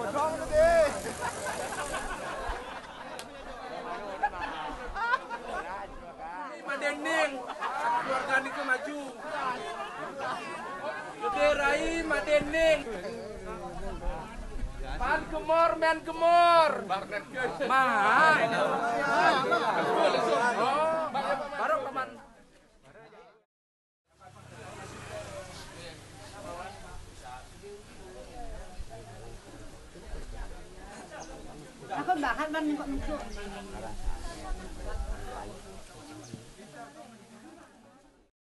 Madening, keluarga itu maju. Gederai Madening. Pan gemor, men gemor. Mah. Baru paman. Aku bahkan ban kok